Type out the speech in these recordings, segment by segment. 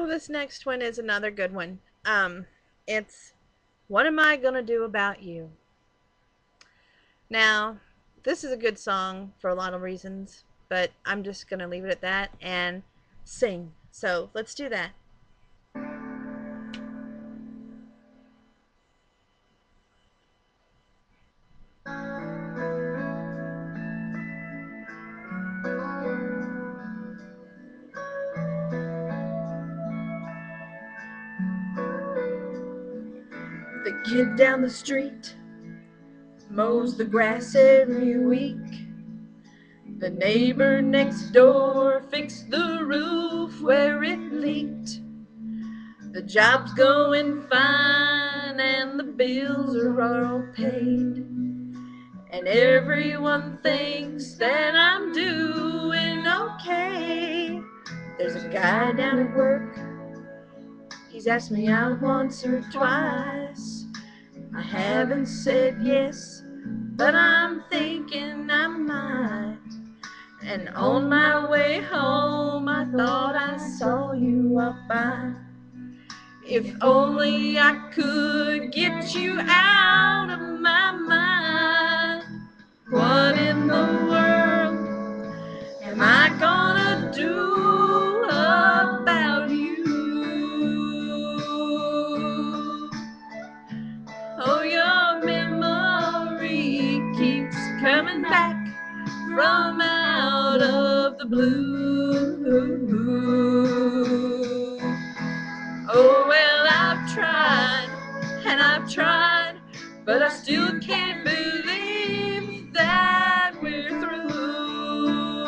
this next one is another good one. It's What Am I Gonna Do About You? Now, this is a good song for a lot of reasons, but I'm just gonna leave it at that and sing. So let's do that. The kid down the street mows the grass every week. The neighbor next door fixed the roof where it leaked. The job's going fine and the bills are all paid. And everyone thinks that I'm doing okay. There's a guy down at work, he's asked me out once or twice. I haven't said yes, but I'm thinking I might. And on my way home, I thought I saw you walk by. If only I could get you out of my mind. What in the world am I gonna do about you? Oh, your memory keeps coming back from out of the blue. Oh, well, I've tried and I've tried, but I still can't believe that we're through.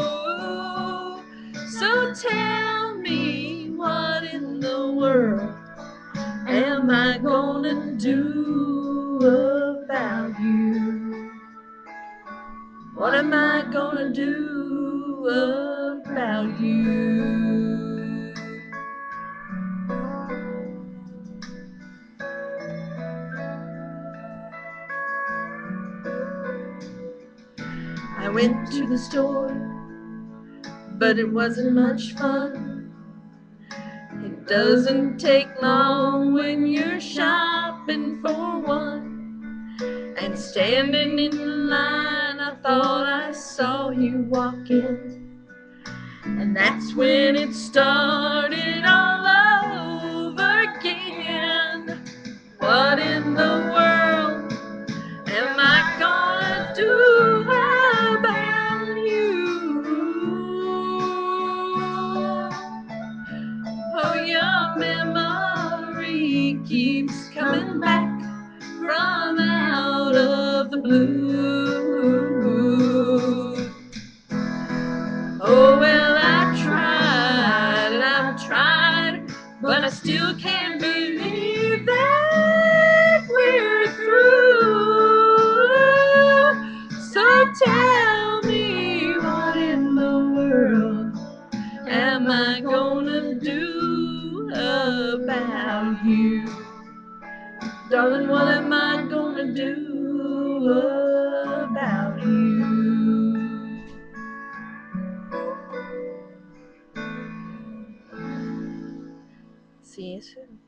So tell me, what in the world am I gonna do about you? What am I gonna do about you? I went to the store, but it wasn't much fun. It doesn't take long when you're shopping for one. And standing in the line, I thought I saw you walk in. And that's when it started all over again. What in the world am I gonna do about you? Oh, your memory keeps coming back from out of the blue. Oh, well, I've tried and I've tried, but I still can't believe that we're through. So tell me, what in the world am I gonna do about you? Darling, what am I gonna do about you? See you soon.